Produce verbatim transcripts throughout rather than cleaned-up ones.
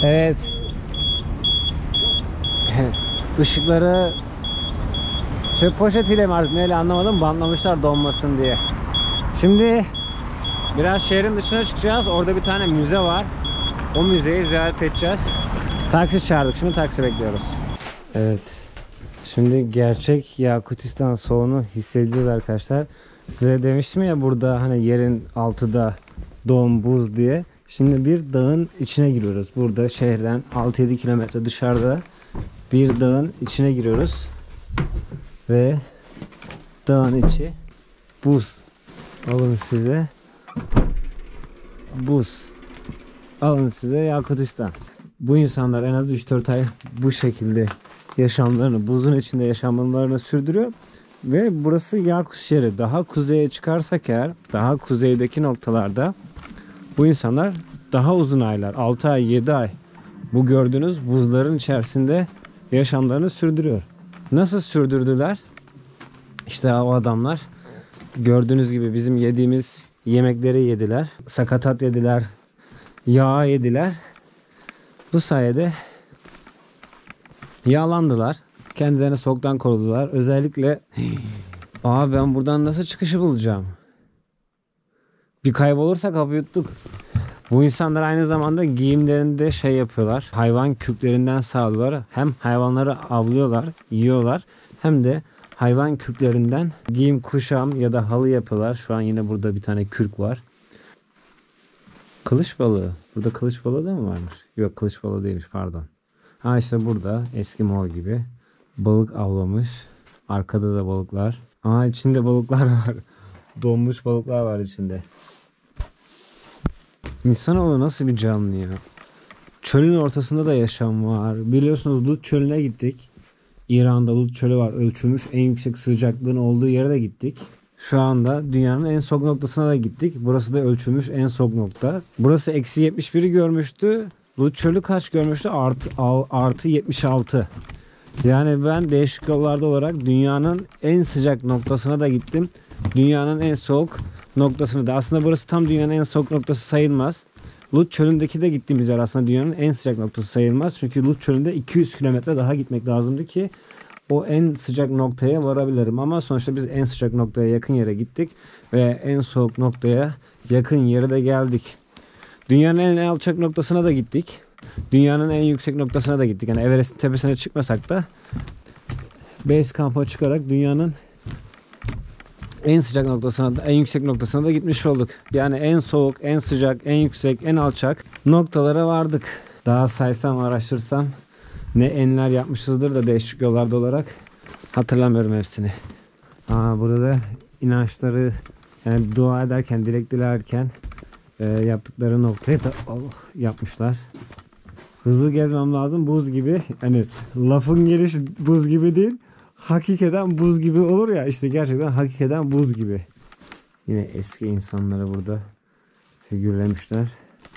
Evet. Işıkları çöp poşetiyle mi artık neyle anlamadım, bantlamışlar donmasın diye. Şimdi biraz şehrin dışına çıkacağız. Orada bir tane müze var. O müzeyi ziyaret edeceğiz. Taksi çağırdık. Şimdi taksi bekliyoruz. Evet. Şimdi gerçek Yakutistan soğuğunu hissedeceğiz arkadaşlar. Size demiştim ya burada hani yerin altıda don buz diye. Şimdi bir dağın içine giriyoruz. Burada şehirden altı yedi kilometre dışarıda bir dağın içine giriyoruz. Ve dağın içi buz. Alın size buz. Alın size Yakutistan. Bu insanlar en az üç dört ay bu şekilde yaşamlarını, buzun içinde yaşamlarını sürdürüyor. Ve burası Yakut şehri. Daha kuzeye çıkarsak eğer, daha kuzeydeki noktalarda bu insanlar daha uzun aylar, altı ay, yedi ay bu gördüğünüz buzların içerisinde yaşamlarını sürdürüyor. Nasıl sürdürdüler? İşte o adamlar gördüğünüz gibi bizim yediğimiz yemekleri yediler. Sakatat yediler. Yağ yediler. Bu sayede yağlandılar. Kendilerini soğuktan korudular. Özellikle aa ben buradan nasıl çıkışı bulacağım? Bir kaybolursak hapı yuttuk. Bu insanlar aynı zamanda giyimlerinde şey yapıyorlar. Hayvan küplerinden sağlıyorlar. Hem hayvanları avlıyorlar, yiyorlar. Hem de hayvan küplerinden giyim, kuşam ya da halı yapıyorlar. Şu an yine burada bir tane kürk var. Kılıç balığı. Burada kılıç balığı da mı varmış? Yok, kılıç balığı değilmiş, pardon. Ha işte burada eski Moğol gibi balık avlamış. Arkada da balıklar. Aa içinde balıklar var. Donmuş balıklar var içinde. İnsanoğlu nasıl bir canlı ya? Çölün ortasında da yaşam var. Biliyorsunuz Lut çölüne gittik. İran'da Lut çölü var. Ölçülmüş en yüksek sıcaklığın olduğu yere de gittik. Şu anda dünyanın en soğuk noktasına da gittik. Burası da ölçülmüş en soğuk nokta. Burası eksi yetmiş biri görmüştü. Lut çölü kaç görmüştü? Artı, artı yetmiş altı. Yani ben değişik yollarda olarak dünyanın en sıcak noktasına da gittim. Dünyanın en soğuk noktasını da. Aslında burası tam dünyanın en soğuk noktası sayılmaz. Lut çölündeki de gittiğimiz yer aslında dünyanın en sıcak noktası sayılmaz. Çünkü Lut çölünde iki yüz kilometre daha gitmek lazımdı ki o en sıcak noktaya varabilirim. Ama sonuçta biz en sıcak noktaya yakın yere gittik. Ve en soğuk noktaya yakın yere de geldik. Dünyanın en alçak noktasına da gittik. Dünyanın en yüksek noktasına da gittik. Yani Everest'in tepesine çıkmasak da base kamp'a çıkarak dünyanın en sıcak noktasına da, en yüksek noktasına da gitmiş olduk. Yani en soğuk, en sıcak, en yüksek, en alçak noktalara vardık. Daha saysam, araştırsam ne enler yapmışızdır da değişik yollarda olarak hatırlamıyorum hepsini. Aa, burada inançları, yani dua ederken, dilek dilerken e, yaptıkları noktayı da oh, yapmışlar. Hızlı gezmem lazım, buz gibi. Hani lafın gelişi buz gibi değil. Hakikaten buz gibi olur ya, işte gerçekten hakikaten buz gibi. Yine eski insanları burada figürlemişler.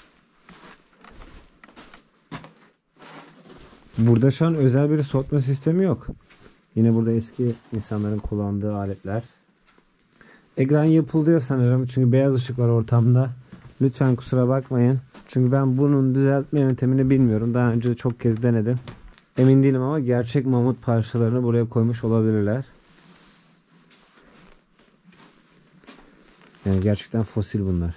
Burada şu an özel bir soğutma sistemi yok. Yine burada eski insanların kullandığı aletler. Ekran yapılıyor sanırım çünkü beyaz ışık var ortamda. Lütfen kusura bakmayın. Çünkü ben bunun düzeltme yöntemini bilmiyorum. Daha önce çok kez denedim. Emin değilim ama gerçek mamut parçalarını buraya koymuş olabilirler. Yani gerçekten fosil bunlar.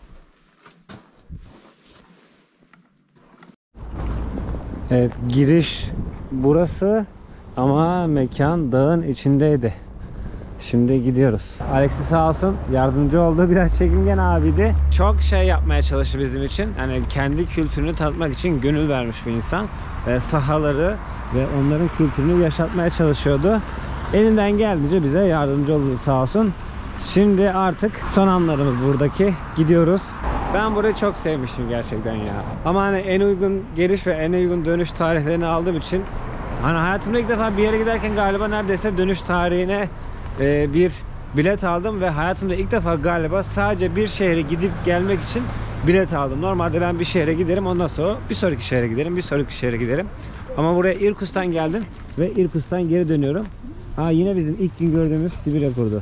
Evet, giriş burası ama mekan dağın içindeydi. Şimdi gidiyoruz. Alex'i sağ olsun yardımcı oldu. Biraz çekingen abiydi. Çok şey yapmaya çalıştı bizim için. Yani kendi kültürünü tanıtmak için gönül vermiş bir insan. Ve sahaları ve onların kültürünü yaşatmaya çalışıyordu. Elinden geldiğince bize yardımcı oldu sağ olsun. Şimdi artık son anlarımız buradaki. Gidiyoruz. Ben burayı çok sevmişim gerçekten ya. Ama hani en uygun geliş ve en uygun dönüş tarihlerini aldığım için hani hayatımda ilk defa bir yere giderken galiba neredeyse dönüş tarihine e, bir bilet aldım ve hayatımda ilk defa galiba sadece bir şehre gidip gelmek için bilet aldım. Normalde ben bir şehre giderim, ondan sonra bir sonraki şehre giderim, bir sonraki şehre giderim. Ama buraya Irkutsk'tan geldim ve Irkutsk'tan geri dönüyorum. Ha, yine bizim ilk gün gördüğümüz Sibirya kurdu.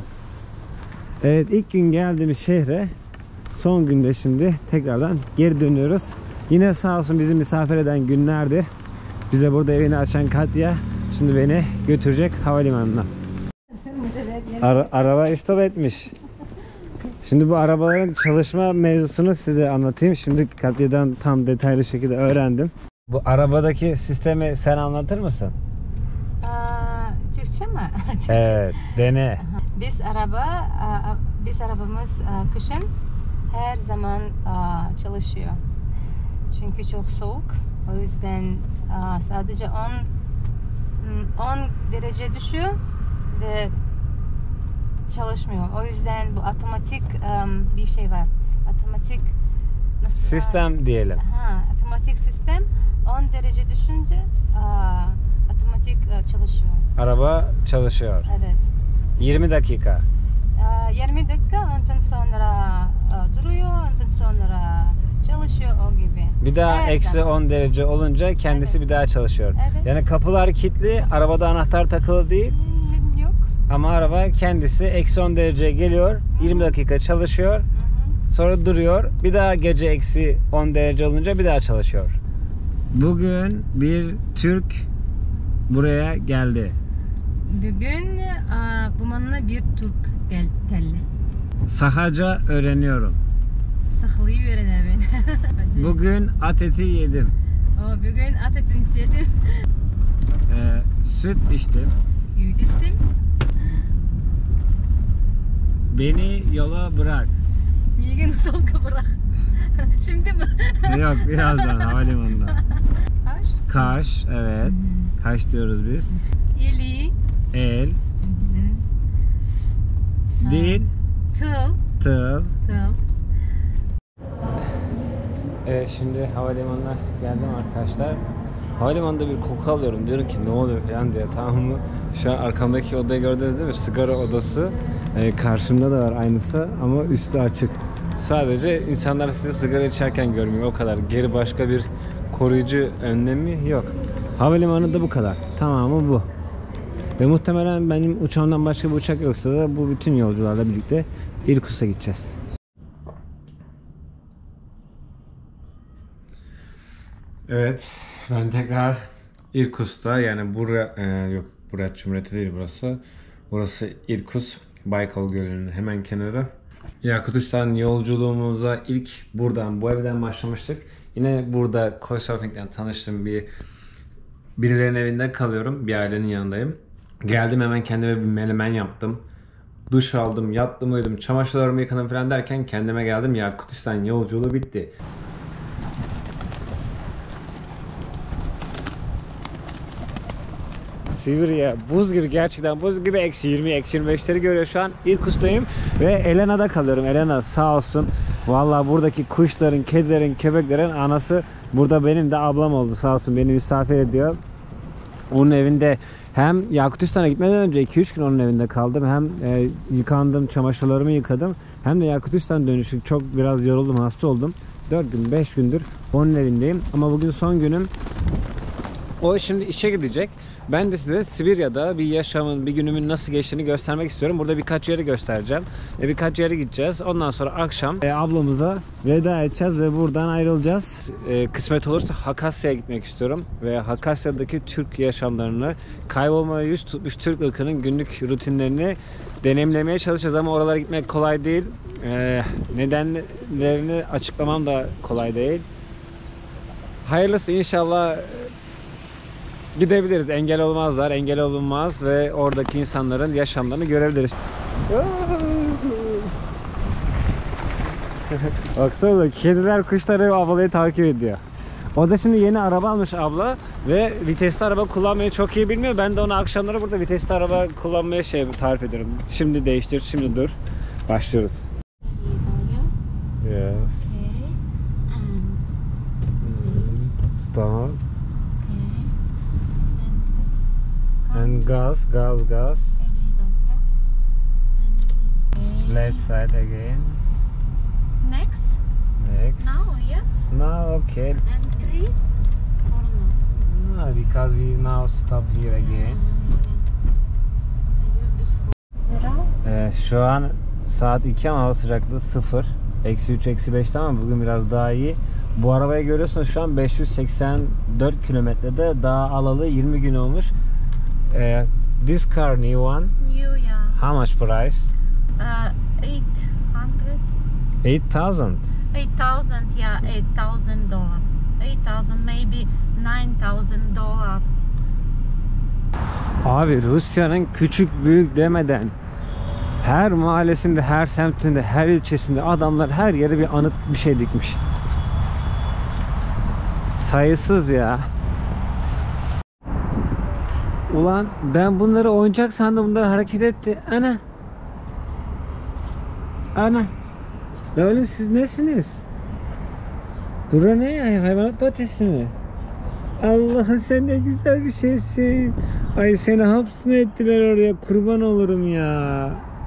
Evet, ilk gün geldiğimiz şehre son günde şimdi tekrardan geri dönüyoruz. Yine sağ olsun bizi misafir eden günlerdi. Bize burada evini açan Katya şimdi beni götürecek havalimanına. Ara araba istop etmiş. Şimdi bu arabaların çalışma mevzusunu size anlatayım. Şimdi Katya'dan tam detaylı şekilde öğrendim. Bu arabadaki sistemi sen anlatır mısın? Aa, Türkçe mi? Türkçe. Evet, dene. Biz araba, biz arabamız kışın her zaman çalışıyor. Çünkü çok soğuk. O yüzden sadece on derece düşüyor ve çalışmıyor. O yüzden bu otomatik bir şey var. Otomatik nasıl sistem diyelim. Ha, otomatik sistem on derece düşünce otomatik çalışıyor. Araba çalışıyor. Evet. yirmi dakika. yirmi dakika ondan sonra duruyor, ondan sonra çalışıyor o gibi. Bir daha Her eksi zaman. on derece olunca kendisi Evet. bir daha çalışıyor. Evet. Yani kapılar kilitli, arabada anahtar takılı değil. Hmm, Yok. Ama araba kendisi eksi on dereceye geliyor, yirmi dakika çalışıyor, Hı hı. sonra duruyor. Bir daha gece eksi on derece olunca bir daha çalışıyor. Bugün bir Türk buraya geldi. Bugün bu manna bir Türk gel geldi. Sahaca öğreniyorum. Sahlıyı öğrenelim. Bugün at eti yedim. O bugün at etini yedim. Ee, süt içtim. Yüz istim. Beni yola bırak. Niye nasıl bırak? Şimdi mi? Yok, birazdan havalimanında. Kaş. Kaş, evet. Kaş diyoruz biz. Eli. El, dil, Tıl. tıl. Tıl. Evet, şimdi havalimanına geldim arkadaşlar. Havalimanında bir koku alıyorum. Diyorum ki ne oluyor falan diye, tamam mı? Şu an arkamdaki odayı gördünüz değil mi? Sigara odası. Ee, karşımda da var aynısı ama üstü açık. Sadece insanlar sizi sigara içerken görmüyor, o kadar. Geri başka bir koruyucu önlemi yok. Havalimanında bu kadar. Tamamı bu. Ve muhtemelen benim uçağımdan başka bir uçak yoksa da bu bütün yolcularla birlikte İrkutsk'a gideceğiz. Evet, ben tekrar İrkutsk'ta, yani buraya e, yok Buryat Cumhuriyeti değil burası. Burası İrkutsk, Baykal Gölü'nün hemen kenarı. Yakutistan'ın yolculuğumuza ilk buradan, bu evden başlamıştık. Yine burada Couchsurfing'den tanıştığım bir birilerinin evinde kalıyorum. Bir ailenin yanındayım. Geldim, hemen kendime bir menemen yaptım. Duş aldım, yattım, uyudum, çamaşırlarımı yıkadım falan derken kendime geldim. Yakutistan yolculuğu bitti. Sibirya buz gibi, gerçekten buz gibi, eksi yirmi, eksi yirmi beşleri görüyor şu an. İrkutsk'tayım ve Elena'da kalıyorum. Elena sağ olsun. Vallahi buradaki kuşların, kedilerin, köpeklerin anası burada benim de ablam oldu. Sağ olsun beni misafir ediyor. Onun evinde hem Yakutistan'a gitmeden önce iki üç gün onun evinde kaldım. Hem e, yıkandım, çamaşırlarımı yıkadım. Hem de Yakutistan dönüşü çok biraz yoruldum, hasta oldum. dört gün, beş gündür onun evindeyim. Ama bugün son günüm. O şimdi işe gidecek. Ben de size Sibirya'da bir yaşamın, bir günümün nasıl geçtiğini göstermek istiyorum. Burada birkaç yeri göstereceğim. E, birkaç yere gideceğiz. Ondan sonra akşam e, ablamıza veda edeceğiz ve buradan ayrılacağız. E, kısmet olursa Hakasya'ya gitmek istiyorum. Ve Hakasya'daki Türk yaşamlarını, kaybolmaya yüz tutmuş Türk ırkının günlük rutinlerini deneyimlemeye çalışacağız. Ama oralara gitmek kolay değil. E, nedenlerini açıklamam da kolay değil. Hayırlısı, inşallah gidebiliriz. Engel olmazlar, engel olunmaz ve oradaki insanların yaşamlarını görebiliriz. Baksana, kediler, kuşları ablayı takip ediyor. O da şimdi yeni araba almış abla ve vitesli araba kullanmayı çok iyi bilmiyor. Ben de ona akşamları burada vitesli araba kullanmaya şey tarif ediyorum. Şimdi değiştir, şimdi dur. Başlıyoruz. Yes. Stop. And gas, gas, gas. Left side again. Next. Next. Now, yes. No, okay. And three or no? No, because we now stop here again. Zero. Ee, şu an saat iki ama hava sıcaklığı sıfır. Eksi üç, eksi beşte ama bugün biraz daha iyi. Bu arabayı görüyorsunuz şu an beş yüz seksen dört kilometrede, daha alalı yirmi gün olmuş. Ee, this car new one. New, yeah. How much price? Uh, eight hundred. eight thousand. Eight thousand, yeah, eight thousand dollar. Eight thousand, maybe nine thousand dollar. Abi Rusya'nın küçük büyük demeden her mahallesinde, her semtinde, her ilçesinde adamlar her yere bir anıt bir şey dikmiş. Sayısız ya. Ulan ben bunları oyuncak sandım, bunlar hareket etti. Ana. Ana. La oğlum siz nesiniz? Bura ne ya? Hayvanat bahçesi mi? Allah'ım sen ne güzel bir şeysin. Ay seni haps mı ettiler oraya? Kurban olurum ya.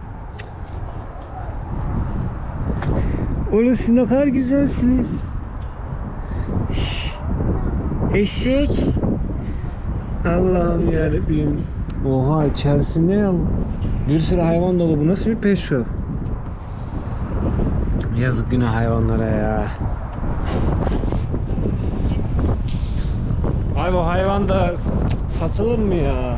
Oğlum siz ne kadar güzelsiniz. Şş. Eşek. Allah'ım yarabbim. Oha içerisinde ya. Bir sürü hayvan dolu. Bu nasıl bir pet shop? Yazık günah hayvanlara ya. Ay bu hayvan da satılır mı ya?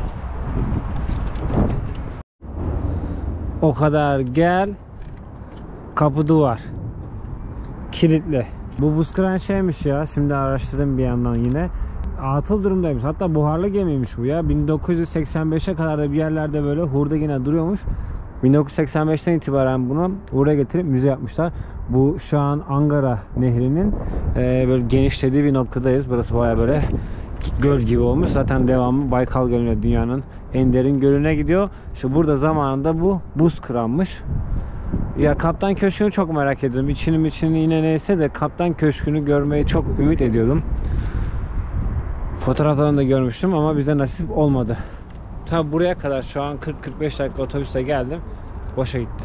O kadar gel. Kapı duvar. Kilitli. Bu buz kıran şeymiş ya. Şimdi araştırdım bir yandan yine. Atıl durumdaymış. Hatta buharlı gemiymiş bu ya. bin dokuz yüz seksen beşe kadar da bir yerlerde böyle hurda yine duruyormuş. bin dokuz yüz seksen beşten itibaren bunu buraya getirip müze yapmışlar. Bu şu an Angara Nehri'nin e, böyle genişlediği bir noktadayız. Burası baya böyle göl gibi olmuş. Zaten devamı Baykal Gölü'ne, dünyanın en derin gölüne gidiyor. Şu burada zamanında bu buz kıranmış. Ya Kaptan Köşkü'nü çok merak ediyorum. İçinin içini yine neyse de Kaptan Köşkü'nü görmeyi çok ümit ediyordum. Fotoğraflarını da görmüştüm ama bize nasip olmadı. Tabi buraya kadar şu an kırk kırk beş dakika otobüste geldim. Boşa gitti.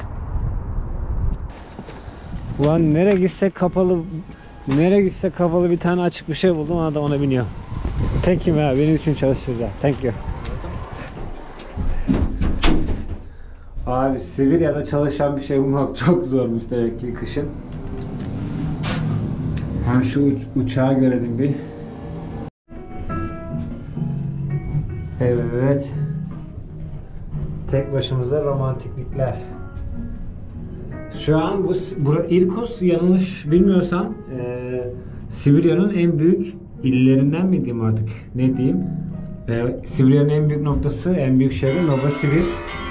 Ulan nereye gitsek kapalı, nereye gitsek kapalı bir tane açık bir şey buldum, ona da ona biniyor. Thank you ya, benim için çalışıyorlar. Thank you. Abi Sibirya'da çalışan bir şey bulmak çok zormuş demek ki kışın. Hem şu uç uçağı görelim bir. Evet. Tek başımıza romantiklikler. Şu an bu bura, İrkutsk, yanlış bilmiyorsam e, Sibirya'nın en büyük illerinden mi diyeyim artık, ne diyeyim. E, Sibirya'nın en büyük noktası, en büyük şehri Novosibirsk.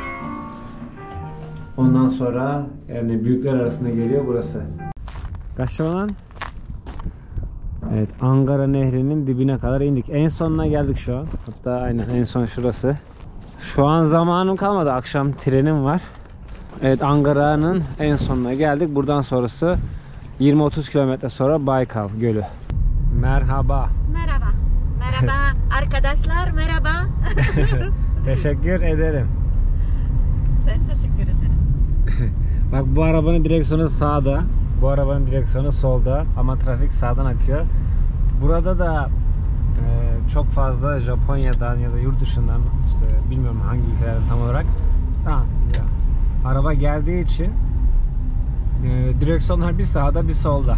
Ondan sonra yani büyükler arasında geliyor burası. Kaç lan? Evet, Angara Nehri'nin dibine kadar indik. En sonuna geldik şu an. Hatta aynen en son şurası. Şu an zamanım kalmadı. Akşam trenim var. Evet, Angara'nın en sonuna geldik. Buradan sonrası yirmi otuz kilometre sonra Baykal Gölü. Merhaba. Merhaba. Merhaba arkadaşlar, merhaba. Teşekkür ederim. Sen teşekkür ederim. Bak bu arabanın direksiyonu sağda. Bu arabanın direksiyonu solda. Ama trafik sağdan akıyor. Burada da e, çok fazla Japonya'dan ya da yurt dışından, işte bilmiyorum hangi ülkelerden tam olarak, ha, ya, araba geldiği için e, direksiyonlar bir sağda bir solda.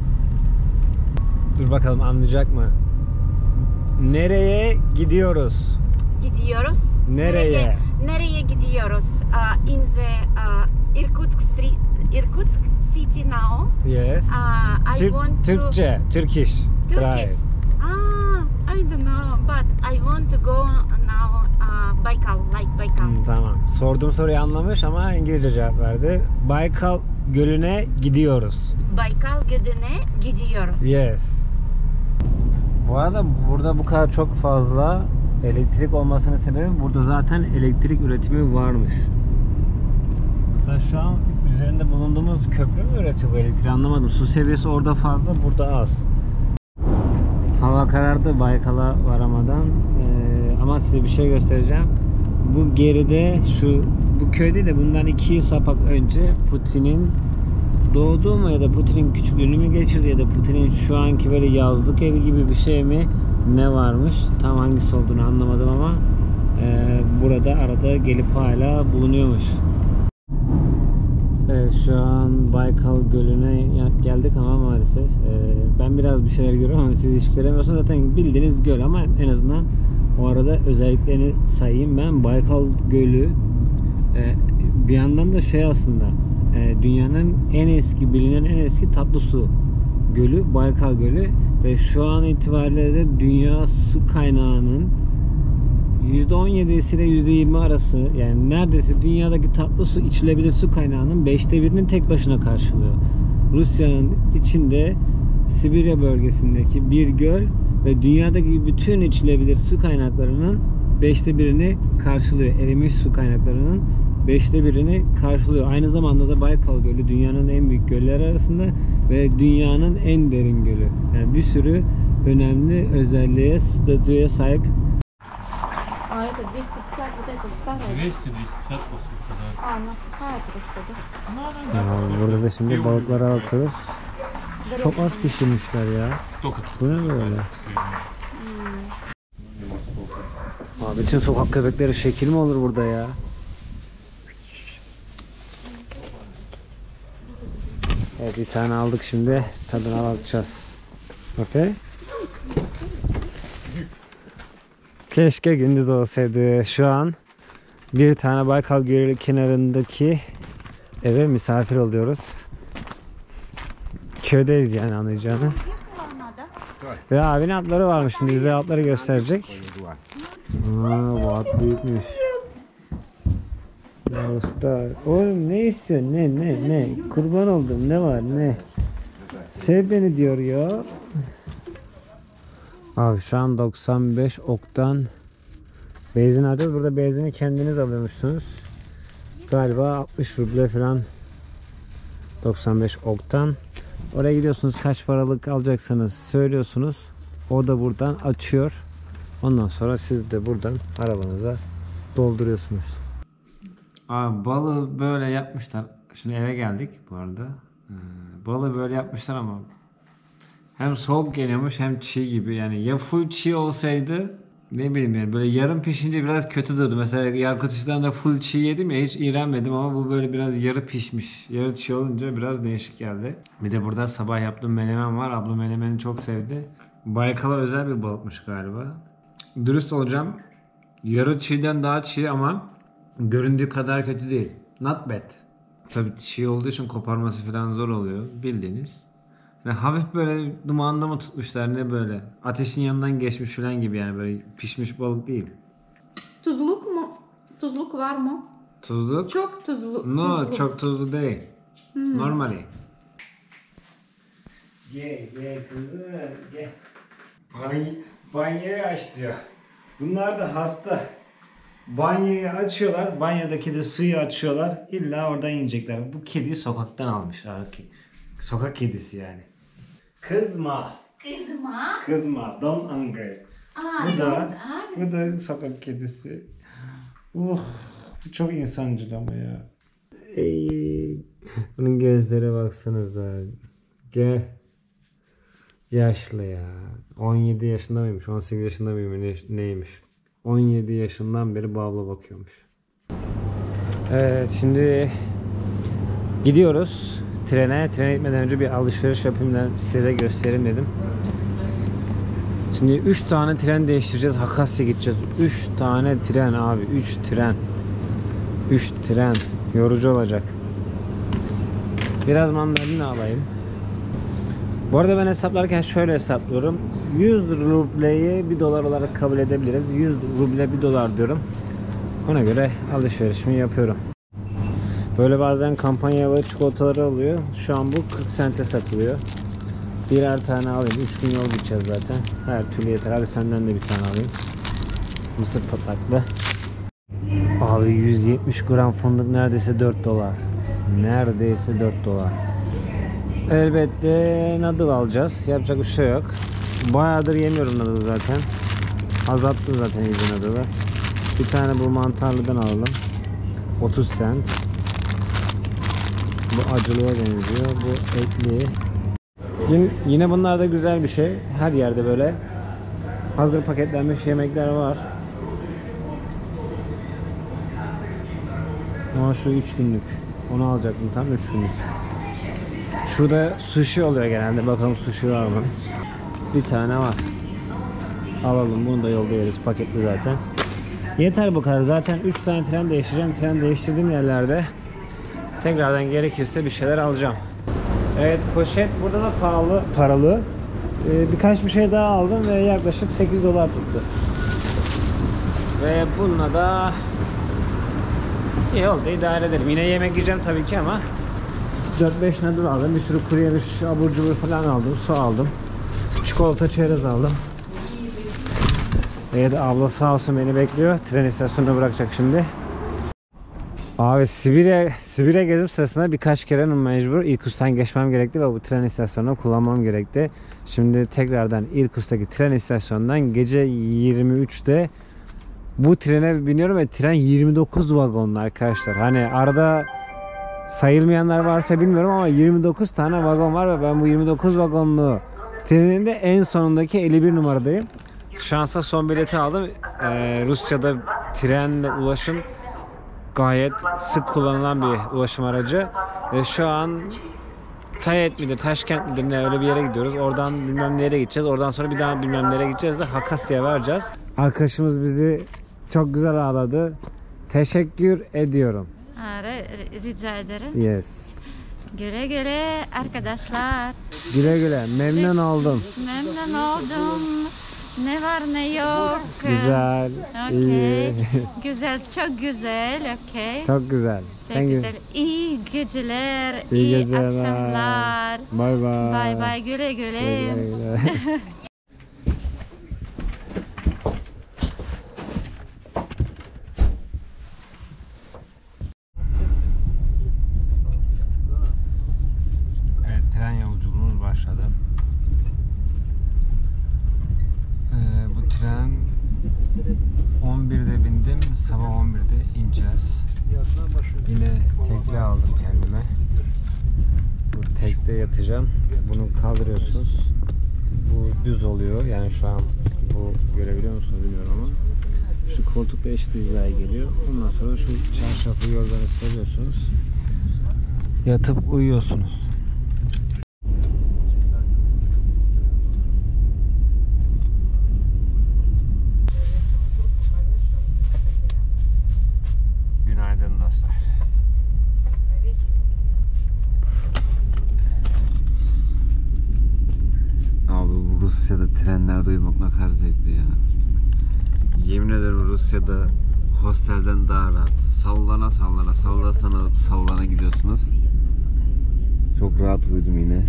Dur bakalım anlayacak mı? Nereye gidiyoruz? Gidiyoruz. Nereye? Nereye, nereye gidiyoruz? Uh, in the uh, Irkutsk street, Irkutsk city now. Yes. Uh, I Türk, want to Türkçe, Turkish. Turkish. Ah, I don't know, but I want to go now uh, Baykal, like Baykal. Hmm, tamam. Sorduğum soruyu anlamış ama İngilizce cevap verdi. Baykal Gölü'ne gidiyoruz. Baykal Gölü'ne gidiyoruz. Yes. Bu arada burada bu kadar çok fazla elektrik olmasının sebebi, burada zaten elektrik üretimi varmış. Hatta şu an üzerinde bulunduğumuz köprü mü üretiyor bu elektriği anlamadım. Su seviyesi orada fazla, burada az. Hava karardı Baykal'a varamadan. Ee, ama size bir şey göstereceğim. Bu geride şu, bu köyde de bundan iki sapak önce Putin'in doğduğu mu ya da Putin'in küçüklüğünü mü geçirdi ya da Putin'in şu anki böyle yazlık evi gibi bir şey mi ne varmış, tam hangisi olduğunu anlamadım ama e, burada arada gelip hala bulunuyormuş. Evet, şu an Baykal Gölü'ne geldik ama maalesef e, ben biraz bir şeyler görüyorum ama siz hiç göremiyorsunuz. Zaten bildiğiniz göl ama en azından o arada özelliklerini sayayım ben. Baykal Gölü e, bir yandan da şey aslında e, dünyanın en eski bilinen en eski tatlı su gölü Baykal Gölü ve şu an itibariyle de dünya su kaynağının yüzde on yedisi ile yüzde yirmi arası, yani neredeyse dünyadaki tatlı su içilebilir su kaynağının beşte birini tek başına karşılıyor. Rusya'nın içinde Sibirya bölgesindeki bir göl ve dünyadaki bütün içilebilir su kaynaklarının beşte birini karşılıyor. Erimiş su kaynaklarının beşte birini karşılıyor. Aynı zamanda da Baykal Gölü dünyanın en büyük gölleri arasında ve dünyanın en derin gölü. Yani bir sürü önemli özelliğe, statüye sahip. А это двести пятьдесят, вот это старая. двести двести пятьдесят после когда. А, она сухая просто, да? Ну, она Ya, burada da şimdi balıklara bakıyoruz. Çok az pişirmişler ya. только Bu ne böyle? средняя. Aa, bütün sokak köpekleri şekil mi olur burada ya? Evet, bir tane aldık, şimdi tadına bakacağız. Okey. Keşke gündüz olsaydı. Şu an bir tane Baykal Gölü kenarındaki eve misafir oluyoruz. Köydeyiz yani, anlayacağınız. Ve abinin atları varmış. Şimdi bize atları gösterecek. Aa, bu at büyükmüş. Ya usta. Oğlum ne istiyorsun? Ne ne ne? Kurban oldum. Ne var ne? Sev beni diyor ya. Abi şu an doksan beş oktan benzin alacağız. Burada benzini kendiniz alıyormuşsunuz. Galiba altmış ruble falan. doksan beş oktan. Oraya gidiyorsunuz, kaç paralık alacaksanız söylüyorsunuz. O da buradan açıyor. Ondan sonra siz de buradan arabanıza dolduruyorsunuz. Abi balığı böyle yapmışlar. Şimdi eve geldik bu arada. Ee, balığı böyle yapmışlar ama hem soğuk geliyormuş hem çiğ gibi. Yani ya full çiğ olsaydı, ne bileyim yani, böyle yarım pişince biraz kötü durdu. Mesela Yakutistan'da full çiğ yedim ya, hiç iğrenmedim ama bu böyle biraz yarı pişmiş, yarı çiğ olunca biraz değişik geldi. Bir de burada sabah yaptığım menemen var. Ablam menemeni çok sevdi. Baykal'a özel bir balıkmış galiba. Dürüst olacağım, yarı çiğden daha çiğ ama göründüğü kadar kötü değil. Not bad. Tabii çiğ olduğu için koparması falan zor oluyor bildiğiniz. Yani hafif böyle dumanda mı tutmuşlar, ne böyle ateşin yanından geçmiş falan gibi, yani böyle pişmiş balık değil. Tuzluk mu? Tuzluk var mı? Tuzluk? Çok tuzlu. No, tuzlu. çok tuzlu değil. Hmm. Normali. Gel gel kızım gel. Banyo, banyoyu aç diyor. Bunlar da hasta. Banyoyu açıyorlar. Banyodaki de suyu açıyorlar. İlla oradan yiyecekler. Bu kediyi sokaktan almışlar. Sokak kedisi yani. Kızma. Kızma. Kızma. Don't angry. Aa, bu da don't bu da sokak kedisi. Uh, bu çok insancıl ama ya. Ey, bunun gözlere baksanıza. Gel. Yaşlı ya. on yedi yaşında mıymış? on sekiz yaşında mıymış? Neymiş? on yedi yaşından beri bu abla bakıyormuş. Evet, şimdi gidiyoruz trene. Trene gitmeden önce bir alışveriş yapayım da size de göstereyim dedim. Şimdi üç tane tren değiştireceğiz. Hakasya gideceğiz. üç tane tren abi. üç tren. üç tren. Yorucu olacak. Biraz mandalina alayım. Bu arada ben hesaplarken şöyle hesaplıyorum. yüz rubleyi bir dolar olarak kabul edebiliriz. yüz ruble bir dolar diyorum. Ona göre alışverişimi yapıyorum. Böyle bazen kampanyalı çikolataları oluyor. Şu an bu kırk sente satılıyor. Birer tane alayım. üç gün yol gideceğiz zaten. Her türlü yeter. Hadi senden de bir tane alayım. Mısır patlaklı. Abi yüz yetmiş gram fındık neredeyse dört dolar. Neredeyse dört dolar. Elbette noodle alacağız. Yapacak bir şey yok. Bayağıdır yemiyorum noodle zaten. Azalttım zaten iyice noodle'ı. Bir tane bu mantarlıdan alalım. otuz sent. Bu acılığa benziyor. Bu etli. Yine, yine bunlar da güzel bir şey. Her yerde böyle hazır paketlenmiş yemekler var. Ama şu üç günlük Onu alacaktım tam üç günlük. Şurada sushi oluyor genelde. Bakalım sushi var mı? Bir tane var. Alalım. Bunu da yolda yeriz. Paketli zaten. Yeter bu kadar. Zaten üç tane tren değiştireceğim. Tren değiştirdiğim yerlerde tekrardan gerekirse bir şeyler alacağım. Evet, poşet burada da pahalı, paralı. Ee, birkaç bir şey daha aldım ve yaklaşık sekiz dolar tuttu. Ve bununla da iyi oldu, idare edelim. Yine yemek yiyeceğim tabii ki ama dört beş noodle aldım. Bir sürü kuru yemiş, abur cubur falan aldım. Su aldım. Çikolata, çerez aldım. Evet, abla sağ olsun beni bekliyor. Tren istasyonuna bırakacak şimdi. Abi Sibirya Sibirya gezim sırasında birkaç kere mecbur İrkutsk'tan geçmem gerekti ve bu tren istasyonunu kullanmam gerekti. Şimdi tekrardan İrkutsk'taki tren istasyonundan gece yirmi üçte bu trene biniyorum ve tren yirmi dokuz vagonlu arkadaşlar. Hani arada sayılmayanlar varsa bilmiyorum ama yirmi dokuz tane vagon var ve ben bu yirmi dokuz vagonlu trenin de en sonundaki elli bir numaradayım. Şansa son bileti aldım. Ee, Rusya'da trenle ulaşım gayet sık kullanılan bir ulaşım aracı. Ee, şu an Tayet midir, Taşkent midir ne öyle bir yere gidiyoruz. Oradan bilmem nereye gideceğiz. Oradan sonra bir daha bilmem nereye gideceğiz de Hakasya'ya varacağız. Arkadaşımız bizi çok güzel ağırladı. Teşekkür ediyorum. Rica ederim. Yes. Güle güle arkadaşlar. Güle güle. Memnun oldum. Memnun oldum. Ne var ne yok. Güzel. Okay. İyi. Güzel, çok güzel. Okay. Çok güzel. Çok Thank you. güzel. İyi geceler, İyi iyi, geceler. akşamlar. Bye bye. Bye bye. Güle güle. Güle güle. Evet, tren yolculuğumuz başladı. Ee, bu tren on birde bindim, sabah on birde ineceğiz. Yine tekne aldım kendime. Bu tekte yatacağım. Bunu kaldırıyorsunuz. Bu düz oluyor. Yani şu an bu görebiliyor musunuz bilmiyorum ama şu koltukla eşit hizaya geliyor. Ondan sonra şu çarşafı yorganı seriyorsunuz. Yatıp uyuyorsunuz. Günaydın dostlar. Abi bu Rusya'da trenlerde uyumak ne kadar zevkli ya. Yemin ederim Rusya'da hostelden daha rahat. Sallana sallana sallana sallana gidiyorsunuz. Çok rahat uyudum yine.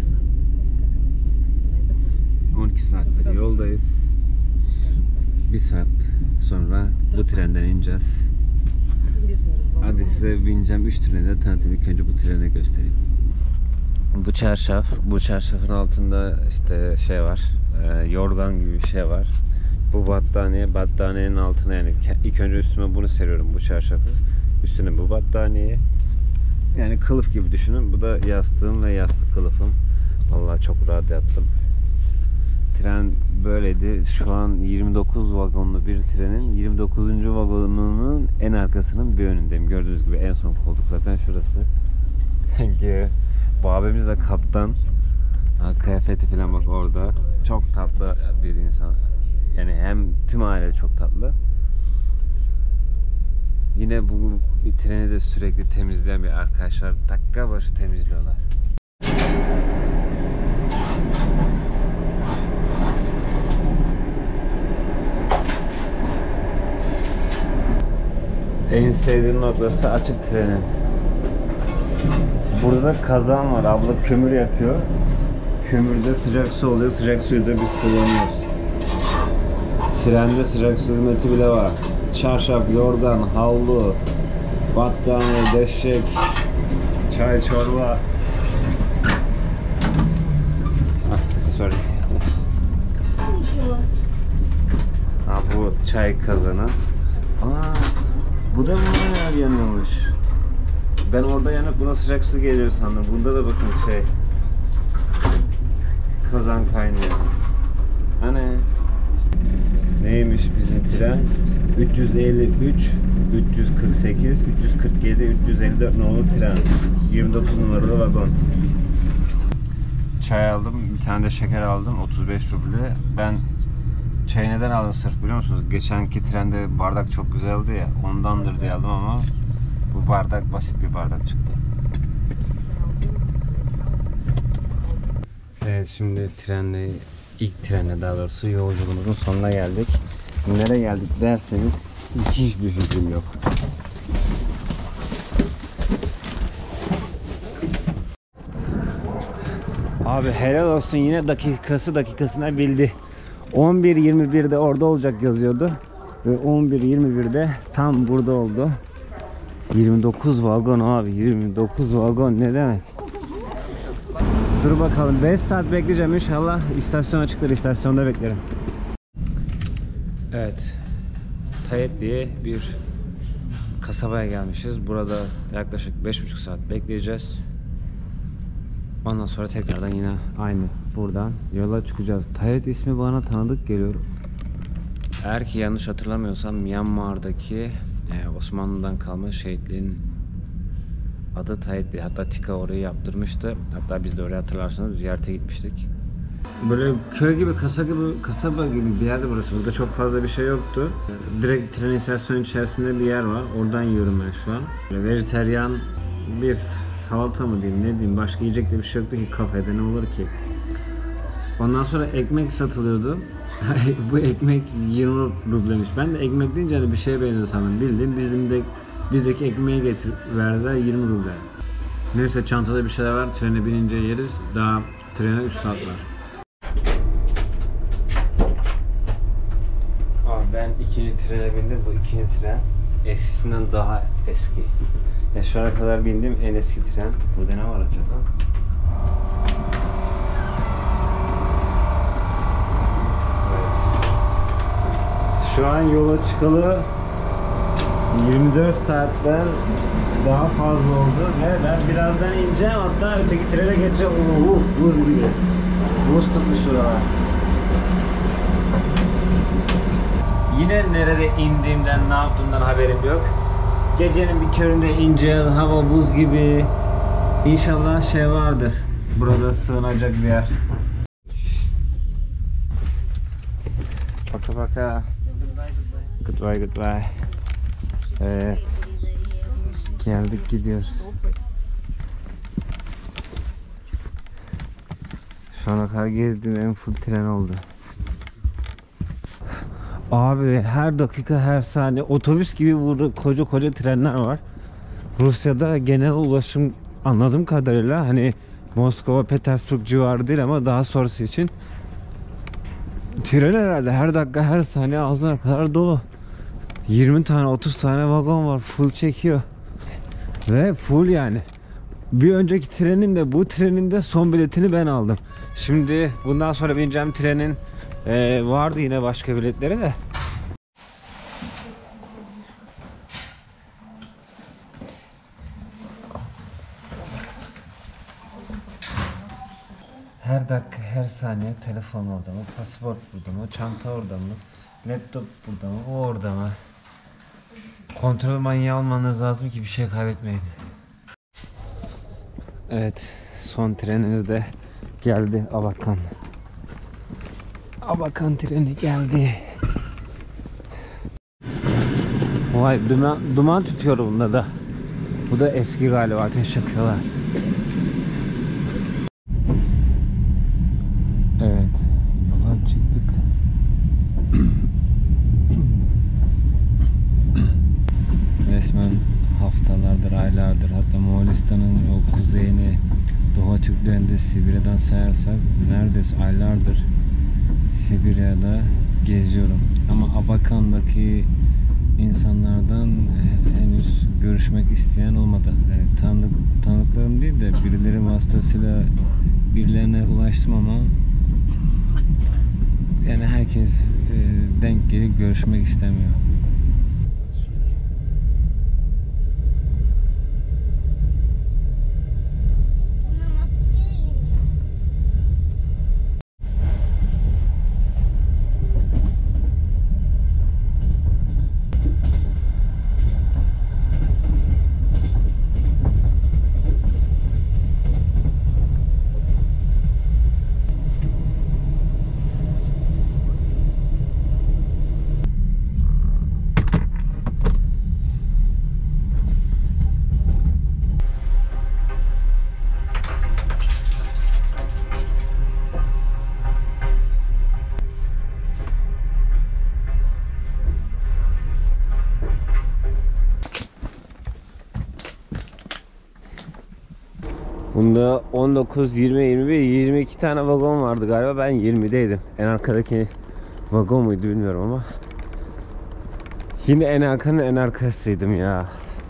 on iki saattir yoldayız. Bir saat sonra bu trenden ineceğiz. Hadi size bineceğim üç treni de tanıtayım. İlk önce bu treni göstereyim. Bu çarşaf, bu çarşafın altında işte şey var, e, yorgan gibi bir şey var. Bu battaniye, battaniyenin altına yani ilk önce üstüme bunu seriyorum, bu çarşafı. Üstüne bu battaniye. Yani kılıf gibi düşünün. Bu da yastığım ve yastık kılıfım. Vallahi çok rahat yattım. Tren böyleydi. Şu an yirmi dokuz vagonlu bir trenin yirmi dokuzuncu vagonunun en arkasının bir önündeyim. Gördüğünüz gibi en son koltuk zaten şurası. Bu abimiz de kaptan. Ha, kıyafeti falan bak orada. Çok tatlı bir insan. Yani hem tüm aile çok tatlı. Yine bu treni de sürekli temizleyen bir arkadaşlar. Dakika başı temizliyorlar. En sevdiğim noktası açık trenin. Burada da kazan var. Abla kömür yakıyor. Kömürde sıcak su oluyor. Sıcak suyu da biz kullanıyoruz. Trende sıcak su hizmeti bile var. Çarşaf, yorgan, havlu, battaniye, döşek, çay, çorba. Ah, sorry. Ha, bu çay kazanı. Aa, bu da mı yer yanıyormuş? Ben orada yanıp buna sıcak su geliyor sandım. Bunda da bakın şey kazan kaynıyor. Hani neymiş bizim tren? üç yüz elli üç, üç yüz kırk sekiz, üç yüz kırk yedi, üç yüz elli dört nolu tren. yirmi dokuz numaralı vagon. Çay aldım, bir tane de şeker aldım, otuz beş ruble. Ben çayı neden aldım sırf biliyor musunuz? Geçenki trende bardak çok güzeldi ya, ondandır diye aldım ama bu bardak basit bir bardak çıktı. Evet, şimdi trenle, ilk trenle daha doğrusu yolculuğumuzun sonuna geldik. Nereye geldik derseniz hiçbir fikrim yok. Abi helal olsun, yine dakikası dakikasına bildi. on bir yirmi birde orada olacak yazıyordu. Ve on bir yirmi birde tam burada oldu. yirmi dokuz vagon abi, yirmi dokuz vagon ne demek? Dur bakalım, beş saat bekleyeceğim, inşallah istasyon açıktır, istasyonda beklerim. Evet, Tayet diye bir kasabaya gelmişiz. Burada yaklaşık beş buçuk saat bekleyeceğiz. Ondan sonra tekrardan yine aynı buradan yola çıkacağız. Tayet ismi bana tanıdık geliyor. Eğer ki yanlış hatırlamıyorsam Myanmar'daki e, Osmanlı'dan kalma şehitliğin adı Tayet'ti. Hatta Tika orayı yaptırmıştı. Hatta biz de oraya hatırlarsanız ziyarete gitmiştik. Böyle köy gibi, kasaba gibi, kasaba gibi bir yerde burası. Burada çok fazla bir şey yoktu. Direkt tren istasyonu içerisinde bir yer var. Oradan yiyorum ben şu an. Böyle vejeteryan bir salata mı diyeyim, ne diyeyim, başka yiyecek de bir şey yoktu ki kafede, ne olur ki. Ondan sonra ekmek satılıyordu. Bu ekmek yirmi rublemiş. Ben de ekmek deyince hani bir şeye benziyor sandım. Bildiğim bizim de bizdeki ekmeği getir verdiler, yirmi ruble. Neyse, çantada bir şeyler var. Trene binince yeriz. Daha trene üç saat var. Abi ben ikinci trene bindim. Bu ikinci tren eskisinden daha eski. Ya şu ana kadar bindiğim en eski tren. Burada ne var acaba? Şu an yola çıkalı yirmi dört saatten daha fazla oldu ve ben birazdan ineceğim, hatta öteki trene geçeceğim. Uuu, buz gibi. Buz tutmuş şuralar. Yine nerede indiğimden, ne yaptığımdan haberim yok. Gecenin bir köründe ineceğiz, hava buz gibi. İnşallah şey vardır, burada sığınacak bir yer. Baka baka. Goodbye, goodbye. Evet. Geldik, gidiyoruz. Şu ana kadar gezdiğim en full tren oldu. Abi her dakika, her saniye otobüs gibi burada koca koca trenler var. Rusya'da genel ulaşım anladığım kadarıyla hani Moskova, Petersburg civarı değil ama daha sonrası için tren herhalde her dakika, her saniye ağzına kadar dolu. yirmi tane, otuz tane vagon var, full çekiyor. Ve full yani. Bir önceki trenin de bu trenin de son biletini ben aldım. Şimdi bundan sonra bineceğim trenin e, vardı yine başka biletleri de. Her dakika, her saniye telefon orada mı, pasaport burada mı, çanta orada mı, laptop burada mı, o orada mı? Kontrol manyağı olmanız lazım ki bir şey kaybetmeyin. Evet, son trenimiz de geldi, Abakan. Abakan treni geldi. Vay, duman, duman tutuyor bunda da. Bu da eski galiba, ateş yakıyorlar. Evet, yola çıktık. Resmen haftalardır, aylardır, hatta Moğolistan'ın o kuzeyini, Doğu Türklerinde Sibirya'dan sayarsak neredeyse aylardır Sibirya'da geziyorum. Ama Abakan'daki insanlardan henüz görüşmek isteyen olmadı. Yani tanıdık, tanıdıklarım değil de birileri vasıtasıyla birilerine ulaştım ama yani herkes e, denk gelip görüşmek istemiyor. Bunda on dokuz, yirmi, yirmi bir, yirmi iki tane vagon vardı galiba. Ben yirmideydim. En arkadaki vagon muydu bilmiyorum ama. Yine en arkanın en arkasıydım ya.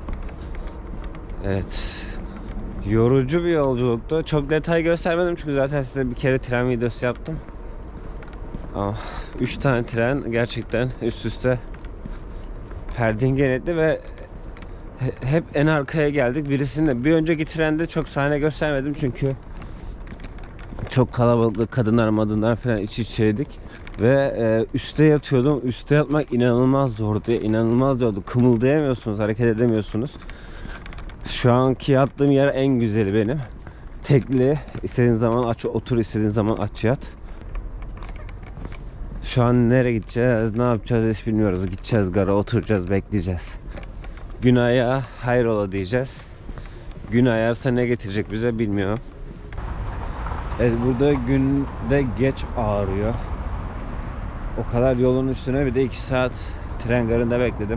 Evet. Yorucu bir yolculuktu. Çok detay göstermedim çünkü zaten size bir kere tren videosu yaptım. Ama üç tane tren gerçekten üst üste perdingen etti ve hep en arkaya geldik. Birisinde bir önceki trende çok sahne göstermedim çünkü çok kalabalıklı, kadınlar madınlar falan iç içeydik ve e, üstte yatıyordum. Üstte yatmak inanılmaz zordu, inanılmaz zordu. Kımıldayamıyorsunuz, hareket edemiyorsunuz. Şu anki yattığım yer en güzeli benim. Tekli, istediğin zaman aç otur, istediğin zaman aç yat. Şu an nereye gideceğiz, ne yapacağız hiç bilmiyoruz. Gideceğiz gara, oturacağız, bekleyeceğiz. Gün ayağı hayrola diyeceğiz. Gün ayarsa ne getirecek bize bilmiyorum. Evet, burada günde geç ağrıyor. O kadar yolun üstüne bir de iki saat tren garında bekledim.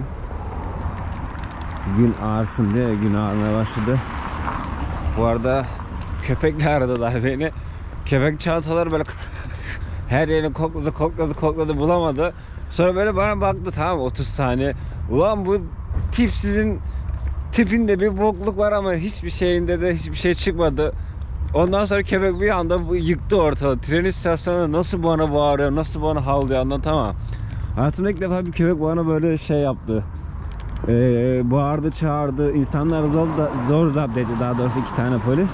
Gün ağırsın diye gün ağrımaya başladı. Bu arada köpekle aradılar beni. Köpek çantaları böyle her yerini kokladı kokladı kokladı bulamadı. Sonra böyle bana baktı, tamam otuz saniye. Ulan bu tip sizin tipinde bir bokluk var ama hiçbir şeyinde de hiçbir şey çıkmadı. Ondan sonra köpek bir anda yıktı ortalığı. Tren istasyonunda nasıl bana bağırıyor, nasıl bana havlıyor anlatamam. Hayatımda ilk defa bir köpek bana böyle şey yaptı. Ee, bağırdı çağırdı. İnsanlar zor, zor zap dedi, daha doğrusu iki tane polis.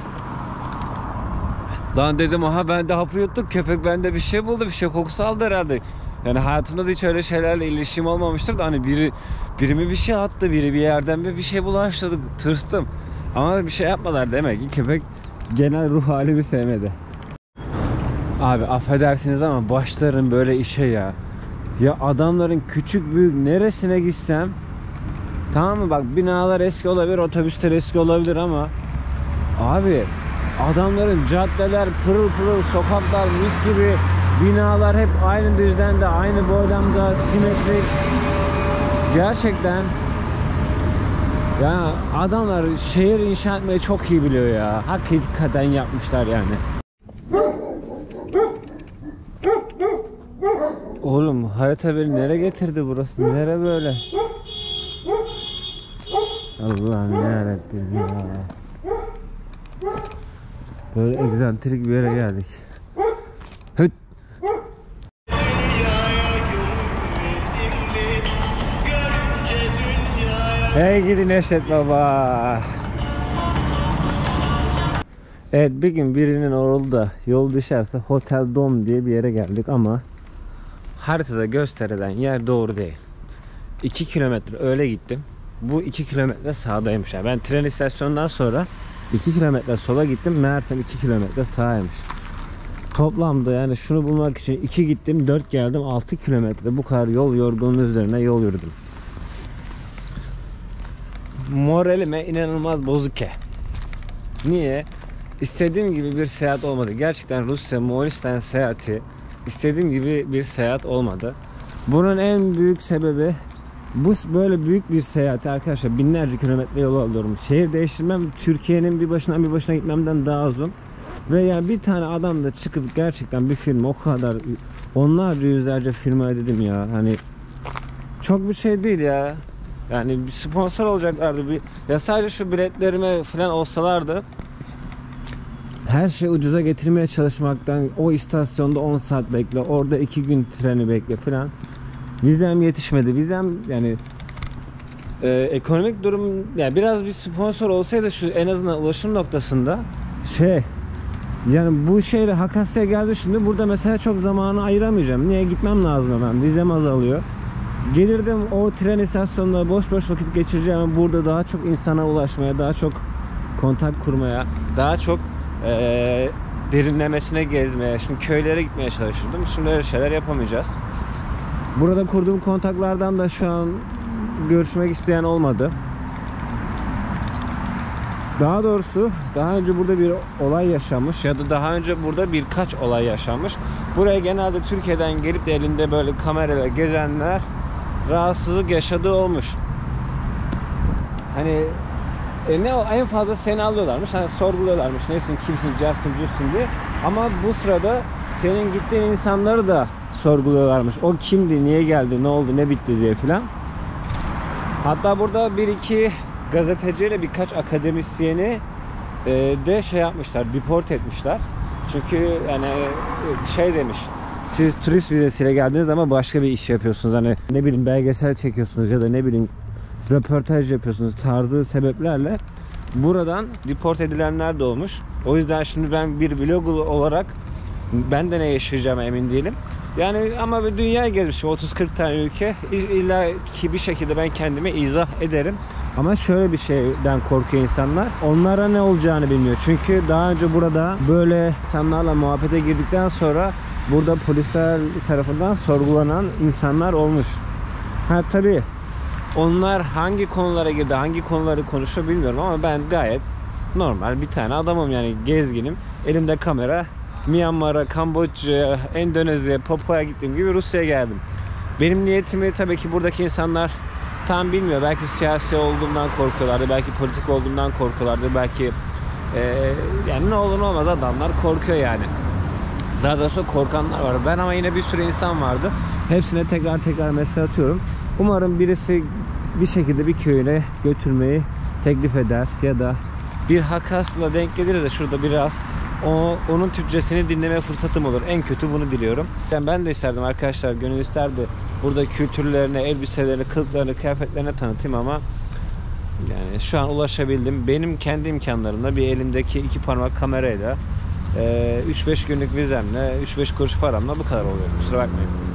Lan dedim aha ben de hapı yuttuk, köpek bende bir şey buldu, bir şey kokusu aldı herhalde. Yani hayatımda da hiç öyle şeylerle ilişkim olmamıştır da hani biri birimi bir şey attı, biri bir yerden bir bir şey bulaştırdı, tırstım. Ama bir şey yapmadılar, demek ki köpek genel ruh halimi sevmedi. Abi affedersiniz ama başlarım böyle işe ya. Ya adamların küçük büyük neresine gitsem, tamam mı, bak binalar eski olabilir, otobüsler eski olabilir ama abi adamların caddeler pırıl pırıl, sokaklar mis gibi, binalar hep aynı düzlemde, aynı boylamda, simetrik. Gerçekten ya adamlar şehir inşa etmeyi çok iyi biliyor ya. Hakikaten yapmışlar yani. Oğlum harita beni nereye getirdi burası? Nere böyle? Allah'ım yarabbim ya. Böyle egzantrik bir yere geldik. Hıt. Hey gidi Neşet Baba. Evet, bir gün birinin orada yol düşerse Hotel Dom diye bir yere geldik ama haritada gösterilen yer doğru değil. iki kilometre öyle gittim. Bu iki kilometre sağdaymış. Yani ben tren istasyonundan sonra iki kilometre sola gittim. Meğersem iki kilometre sağymış. Toplamda yani şunu bulmak için iki gittim, dört geldim, altı kilometre bu kadar yol yorgunluğu üzerine yol yürüdüm. Moralime inanılmaz bozuk ki. Niye? İstediğim gibi bir seyahat olmadı. Gerçekten Rusya, Moğolistan seyahati istediğim gibi bir seyahat olmadı. Bunun en büyük sebebi, bu böyle büyük bir seyahati arkadaşlar binlerce kilometre yol alıyorum. Şehir değiştirmem Türkiye'nin bir başından bir başına gitmemden daha uzun. Ve yani bir tane adam da çıkıp gerçekten bir film o kadar onlarca yüzlerce firma dedim ya, hani çok bir şey değil ya. Yani bir sponsor olacaklardı, bir ya sadece şu biletlerime falan olsalardı, her şeyi ucuza getirmeye çalışmaktan, o istasyonda on saat bekle, orada iki gün treni bekle falan. Vizem yetişmedi. Vizem yani e, ekonomik durum, yani biraz bir sponsor olsaydı şu en azından ulaşım noktasında şey, yani bu şehre Hakasya'ya geldi, şimdi burada mesela çok zamanı ayıramayacağım. Niye? Gitmem lazım hemen. Vizem azalıyor. Gelirdim o tren istasyonunda boş boş vakit geçireceğim. Burada daha çok insana ulaşmaya, daha çok kontak kurmaya, daha çok e, derinlemesine gezmeye, şimdi köylere gitmeye çalışırdım. Şimdi öyle şeyler yapamayacağız. Burada kurduğum kontaklardan da şu an görüşmek isteyen olmadı. Daha doğrusu daha önce burada bir olay yaşanmış ya da daha önce burada birkaç olay yaşanmış. Buraya genelde Türkiye'den gelip de elinde böyle kamerayla gezenler rahatsızlık yaşadığı olmuş. Hani E ne o, en fazla seni alıyorlarmış. Hani sorguluyorlarmış. Nesin, kimsin, cansın, cüssün diye. Ama bu sırada senin gittiğin insanları da sorguluyorlarmış. O kimdi, niye geldi, ne oldu, ne bitti diye filan. Hatta burada bir iki gazeteciyle birkaç akademisyeni e, de şey yapmışlar, deport etmişler. Çünkü yani şey demiş, siz turist vizesiyle geldiniz ama başka bir iş yapıyorsunuz. Hani ne bileyim belgesel çekiyorsunuz ya da ne bileyim röportaj yapıyorsunuz tarzı sebeplerle buradan deport edilenler de olmuş. O yüzden şimdi ben bir vlogger olarak ben de ne yaşayacağıma emin değilim. Yani ama bir dünyayı gezmişim, otuz kırk tane ülke. İlla ki bir şekilde ben kendime izah ederim. Ama şöyle bir şeyden korkuyor insanlar. Onlara ne olacağını bilmiyor. Çünkü daha önce burada böyle insanlarla muhabbete girdikten sonra burada polisler tarafından sorgulanan insanlar olmuş. Ha tabii onlar hangi konulara girdi, hangi konuları konuşuyor bilmiyorum ama ben gayet normal bir tane adamım, yani gezginim. Elimde kamera. Myanmar'a, Kamboçya'ya, Endonezya'ya, Papua'ya gittiğim gibi Rusya'ya geldim. Benim niyetimi tabii ki buradaki insanlar tam bilmiyor. Belki siyasi olduğumdan korkuyorlardı, belki politik olduğumdan korkuyorlardı, belki e, yani ne olur ne olmaz adamlar korkuyor yani. Daha doğrusu korkanlar var. Ben ama yine bir sürü insan vardı. Hepsine tekrar tekrar mesaj atıyorum. Umarım birisi bir şekilde bir köyüne götürmeyi teklif eder ya da bir hakasla denk gelir de şurada biraz o onun Türkçesini dinleme fırsatım olur. En kötü bunu diliyorum. Yani ben de isterdim arkadaşlar, gönül isterdi burada kültürlerini, elbiselerini, kılıklarını, kıyafetlerini tanıtayım ama yani şu an ulaşabildim. Benim kendi imkanlarımla bir elimdeki iki parmak kamerayla üç beş günlük vizemle üç beş kuruş paramla bu kadar oluyor. Kusura bakmayın.